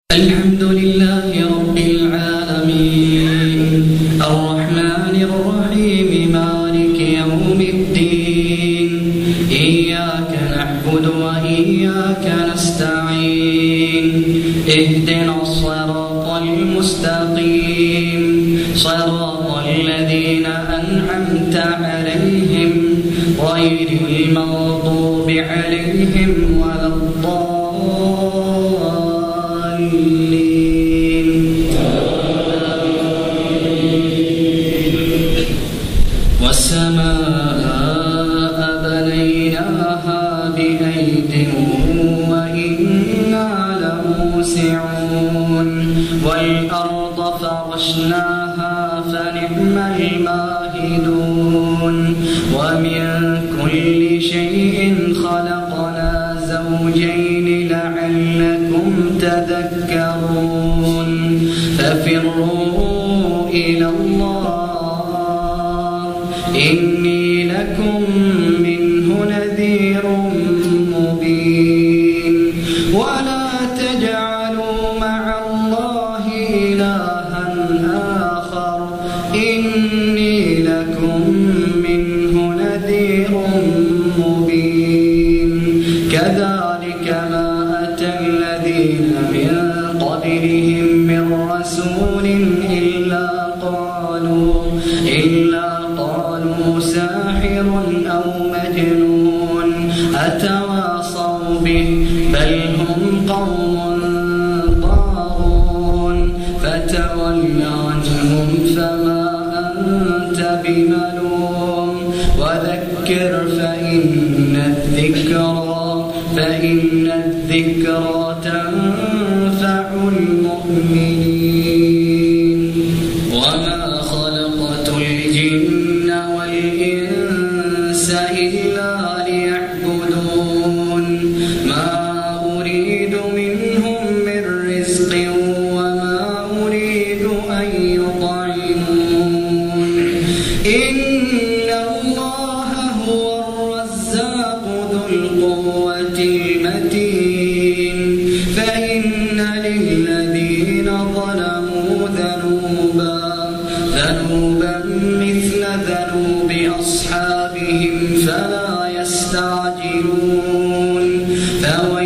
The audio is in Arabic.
الحمد لله رب العالمين الرحمن الرحيم مالك يوم الدين إياك نعبد وإياك نستعين اهدنا الصراط المستقيم صراط الذين أنعمت عليهم غير المغضوب عليهم ولا الضالين. والسماء بنيناها بأيد وإنا لموسعون والأرض فرشناها فنعم الماهدون ومن كل شيء خلقنا زوجين لعلكم تذكرون ففروا إلى الله إني لكم منه نذير مبين ولا تجعلوا مع الله إلها آخر إني لكم منه نذير مبين كذلك ما أتى الذين من قبلهم من رسول إلا قالوا ساحر أو مجنون أتواصوا به بل هم قوم طاغون فتول عنهم فما أنت بملوم وذكر فإن الذكرى تنفع المؤمنين وما خلقت الجن والإنس إلا ليعبدون ما أريد منهم من رزق وما أريد أن يطعمون إن الله هو الرزاق ذو القوة المتين فإن للذين ظلموا ذنوبا مثل ذنوب أصحابهم فلا يستعجلون